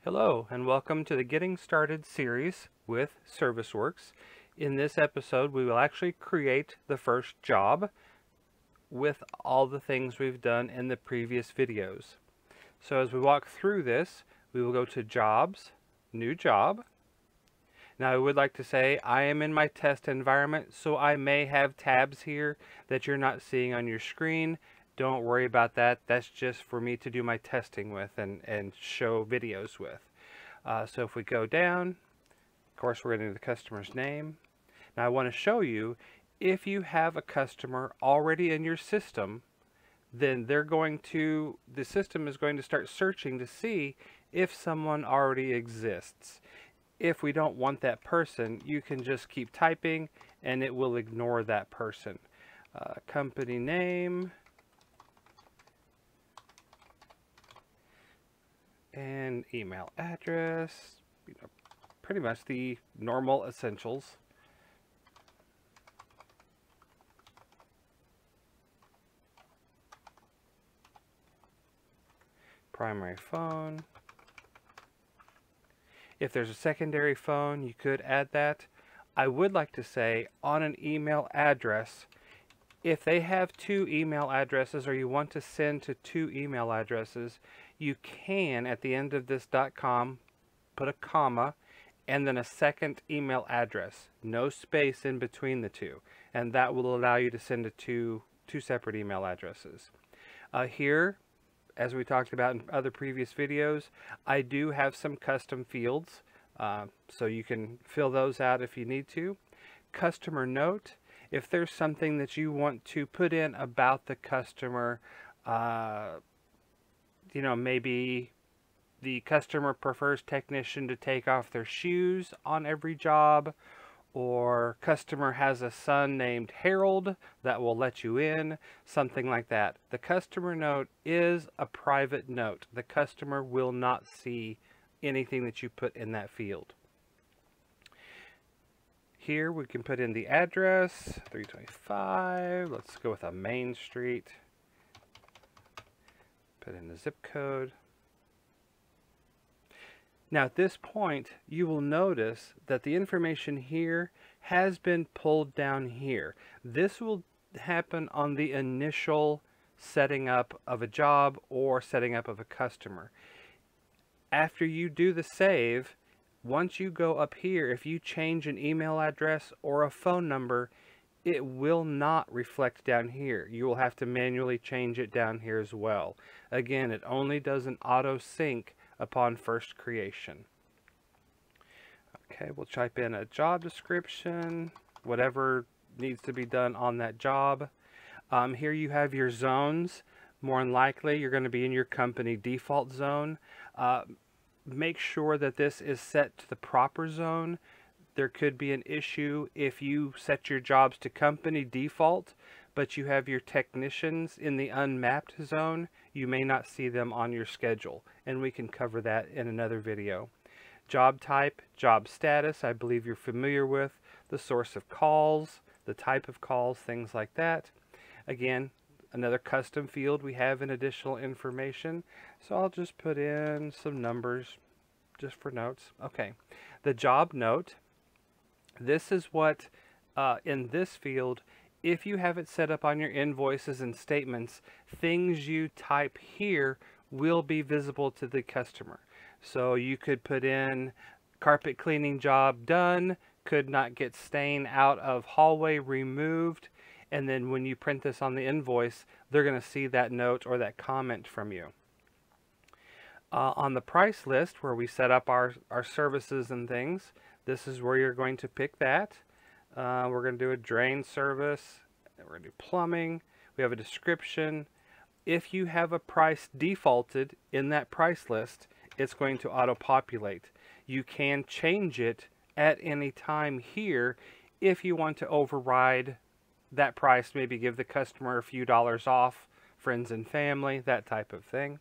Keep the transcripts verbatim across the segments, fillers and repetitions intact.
Hello and welcome to the Getting Started series with ServiceWorks. In this episode we will actually create the first job with all the things we've done in the previous videos. So as we walk through this, we will go to Jobs, New Job. Now I would like to say I am in my test environment, so I may have tabs here that you're not seeing on your screen. Don't worry about that. That's just for me to do my testing with and, and show videos with. Uh, so if we go down, of course we're going to do the customer's name. Now I want to show you, if you have a customer already in your system, then they're going to, the system is going to start searching to see if someone already exists. If we don't want that person, you can just keep typing and it will ignore that person. Uh, company name. And email address, you know, pretty much the normal essentials. Primary phone. If there's a secondary phone, you could add that. I would like to say on an email address, if they have two email addresses or you want to send to two email addresses, you can, at the end of this .com, put a comma and then a second email address. No space in between the two. And that will allow you to send to two, two separate email addresses. Uh, here, as we talked about in other previous videos, I do have some custom fields. Uh, so you can fill those out if you need to. Customer note. If there's something that you want to put in about the customer, uh, you know, maybe the customer prefers technician to take off their shoes on every job, or customer has a son named Harold that will let you in, something like that. The customer note is a private note. The customer will not see anything that you put in that field. Here we can put in the address, three twenty-five. Let's go with a Main Street. Put in the zip code. Now at this point, you will notice that the information here has been pulled down here. This will happen on the initial setting up of a job or setting up of a customer. After you do the save, once you go up here, if you change an email address or a phone number, it will not reflect down here. You will have to manually change it down here as well. Again, it only does an auto sync upon first creation. Okay, we'll type in a job description, whatever needs to be done on that job. Um, here you have your zones. More than likely, you're going to be in your company default zone. Uh, make sure that this is set to the proper zone. There could be an issue if you set your jobs to company default, but you have your technicians in the unmapped zone. You may not see them on your schedule, and we can cover that in another video. Job type, job status, I believe you're familiar with. The source of calls, the type of calls, things like that. Again, another custom field we have in additional information. So I'll just put in some numbers just for notes. Okay, the job note. This is what, uh, in this field, if you have it set up on your invoices and statements, things you type here will be visible to the customer. So you could put in carpet cleaning job done, could not get stain out of hallway removed, and then when you print this on the invoice, they're going to see that note or that comment from you. Uh, on the price list where we set up our, our services and things, this is where you're going to pick that. Uh, we're going to do a drain service. We're going to do plumbing. We have a description. If you have a price defaulted in that price list, it's going to auto-populate. You can change it at any time here if you want to override that price, maybe give the customer a few dollars off, friends and family, that type of thing.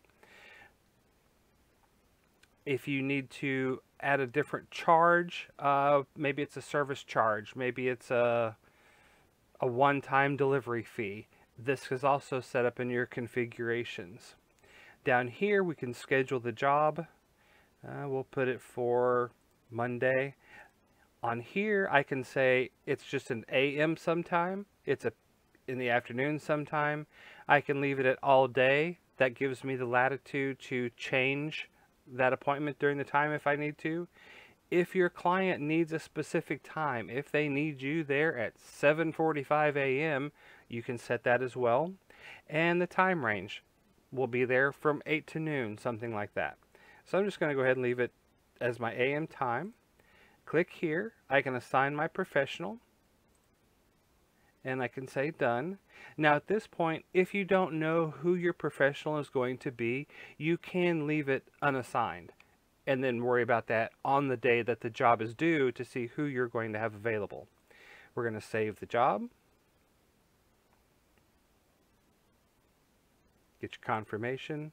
If you need to add a different charge, uh, maybe it's a service charge, maybe it's a, a one-time delivery fee. This is also set up in your configurations. Down here we can schedule the job. Uh, we'll put it for Monday. On here, I can say it's just an A M sometime. It's a in the afternoon sometime. I can leave it at all day. That gives me the latitude to change that appointment during the time if I need to. If your client needs a specific time, if they need you there at seven forty-five A M, you can set that as well. And the time range will be there from eight to noon, something like that. So I'm just going to go ahead and leave it as my A M time. Click here. I can assign my professional. And I can say done. Now at this point, if you don't know who your professional is going to be, you can leave it unassigned and then worry about that on the day that the job is due to see who you're going to have available. We're going to save the job. Get your confirmation.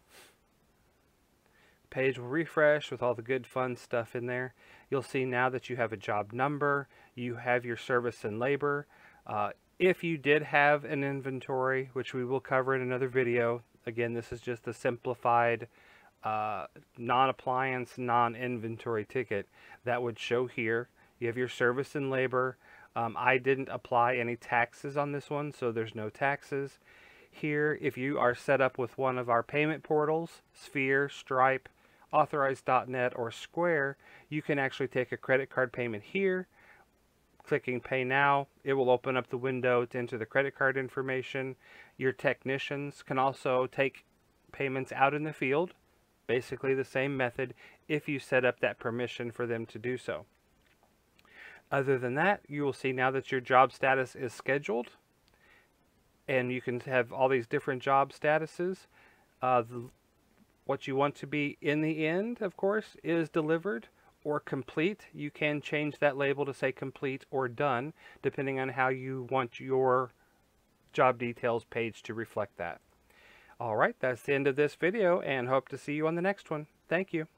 Page will refresh with all the good fun stuff in there. You'll see now that you have a job number, you have your service and labor. Uh, if you did have an inventory, which we will cover in another video, again, this is just a simplified uh, non-appliance, non-inventory ticket that would show here. You have your service and labor. Um, I didn't apply any taxes on this one, so there's no taxes. Here, if you are set up with one of our payment portals, Sphere, Stripe, Authorize dot net, or Square, you can actually take a credit card payment here. Clicking Pay Now, it will open up the window to enter the credit card information. Your technicians can also take payments out in the field, basically the same method, if you set up that permission for them to do so. Other than that, you will see now that your job status is scheduled, and you can have all these different job statuses. Uh, the, what you want to be in the end, of course, is delivered or complete. You can change that label to say complete or done, depending on how you want your job details page to reflect that. All right, that's the end of this video, and hope to see you on the next one. Thank you.